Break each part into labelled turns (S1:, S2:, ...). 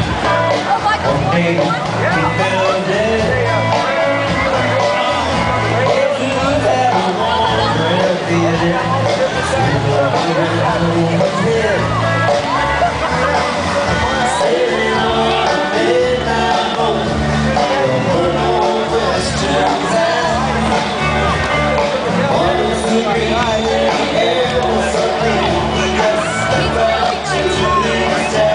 S1: Okay, he fell dead. If you have a long breath, the head. Sailing on a midnight boat, no questions asked. Once the breeze in the air was so clean, we just stepped out to the stairs.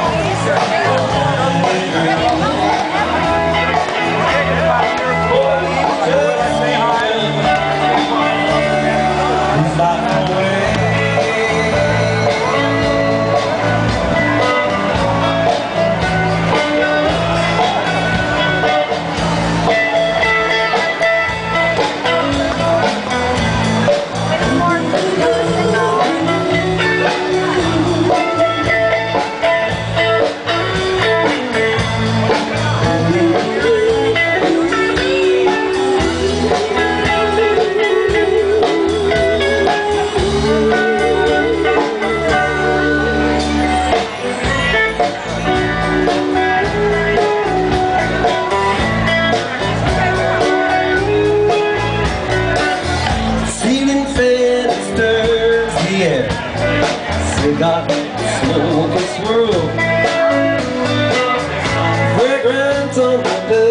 S1: Got smoke and swirl, fragrance on the